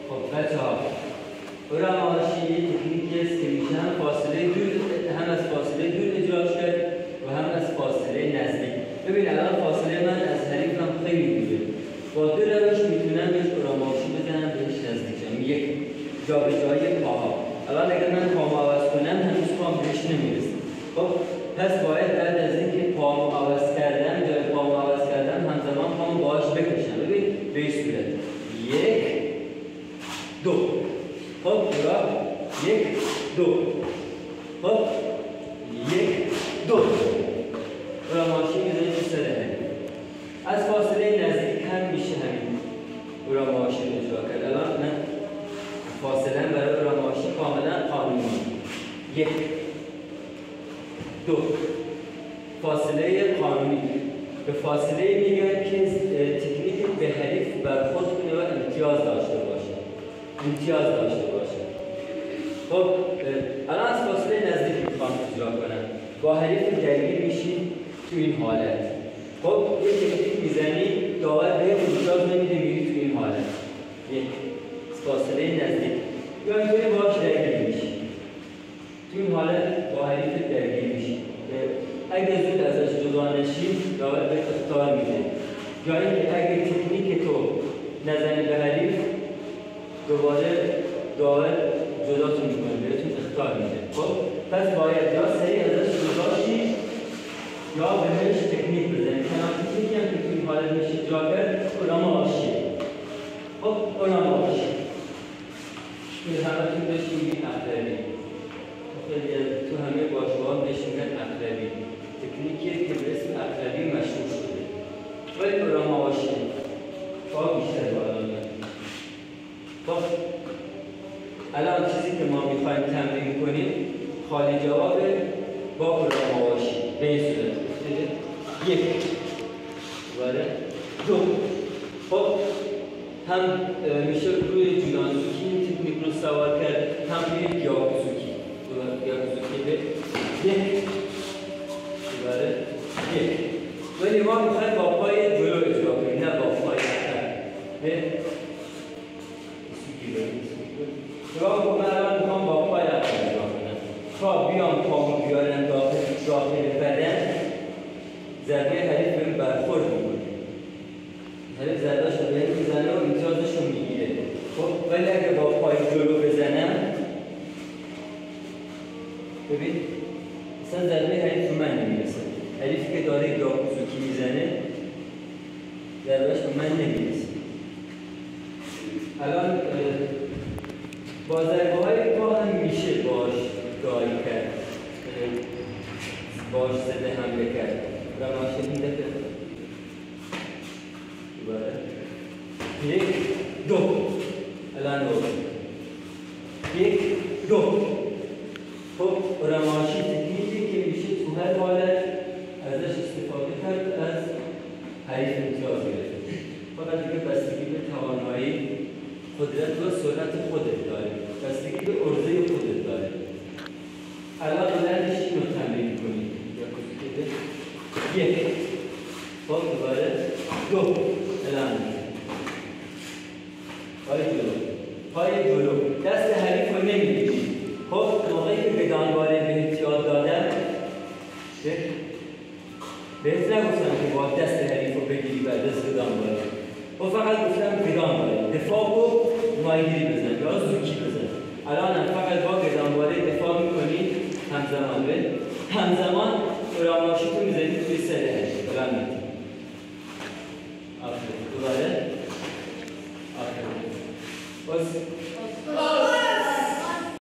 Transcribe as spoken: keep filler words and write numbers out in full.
خب بچه ها اراماشی تکنیکی است که میشه هم فاصله دور هم از فاصله دور اجراش کرد و هم از فاصله نزدیک. ببین الان فاصله من از حریفم خیلی دوره، با دو روش میتونم بهش اراماشی بزنم بهش نزدیک شم. یک جابجایی پاها. الان اگر من پامو عوض کنم هنوز پام بهش نمیرسه. خب پس باید بعد از اینکه پامو عوض کردم جای پامو عوض کردم همزمان پامو باهاش بکشم. ببین به این صورت یک دو. خب برا یک دو. خب یک دو اراماشی میزنیم تو سر حریف. از فاصله نزدیک هم میشه همین اراماشی رو اجرا کرد. الان من فاصله برای اراماشی کاملا قانونی. یک دو فاصله قانونی. به فاصله میگن که تکنیک به حریف برخورد کنه و امتیاز داشته باشه. امتیاز داشته باشه. خب الان از فاصله نزدیک میخوام اجرا کنم. با حریف درگیر میشین تو این حالت. خب یه تکنیک میزنی داور به امتیاز نمیده میری تو این حالت. یک فاصله نزدیک یا اینطوری باهاش درگیر میشی. تو این حالت با حریف درگیر میشی. اگه زود ازش جدا نشی داور به اختار میده. یا اینکه اگه تکنیک تو نزنی به حریف دوباره داور جداتون میکنه بهتون اختار میده. خب پس باید یا سریع ازش جدا شی یا بهش تکنیک بزنی. تنها تکنیکی هم که تو این حالت میشه اجرا کرد اراماشی. خب اراماشی این همتون بهش میگین اقلبی. خیلی تو همه باشگاه بهش میگن اقلبی. تکنیکیه که به اسم اقلبی مشهور شده. ولی اراماشی با بیشتر بالا میاد. خب الان چیزی که ما میخوایم تمرین کنیم خالی جواب با اراماشی به این صورت. یک وارد دو. خب هم میشه روی جولانزوکی این تکنیک رو سوار کرد هم روی گیاکوزوکی. گیاکوزوکی به یک وارد یک. ولی ما میخوایم با پای جلو اجرا کنیم نه با پای اخر. راه رو من الان میخوام با پای اخر اجرا کنم. تا بیام پامو بیارم داخل داخل بدن ضربه حریف بهم برخورد میکنه. حریف ضربهش رو بهم میزنه و امتیازش رو میگیره. خب ولی اگه با پای جلو بزنم ببین اصلا ضربه حریف رو من نمیرسه. حریفی که داره گیاکوزوکی میزنه ضربهش رو من نمیرسه. الان با ضربه های پا هم میشه باش دایی کرد باش زده حمله کرد. اراماشی این دفعه یک دو. الان دو یک دو. خب اراماشی تکنیکی که میشه تو هر حالت ازش استفاده کرد از حریف امتیاز گرفت. فقط دیگه بستگی به توانایی قدرت و سرعت خودت داره. بستگی به عرضه خودت داره. الان بلندش این رو تمرین کنید. یک. خب دوباره دو. الان پای جلو. پای جلو. دست حریف رو نمیگیری. خب موقعی که بدانواره بهت یاد دادم بهت نگفتم که با دست حریف رو بگیری بعد از بدانواره. و فقط گفتم بدانواره. دفاع رو مایگیری بزن یا زوکی بزن. الان هم فقط با بدانواره دفاع میکنید همزمان به همزمان اراماشی تو میزنید توی سر حریف. الان میتونید. آفرین. دوباره. آفرین. باز